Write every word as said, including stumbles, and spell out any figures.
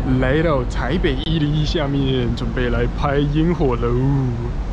来到台北一零一下面，准备来拍烟火喽。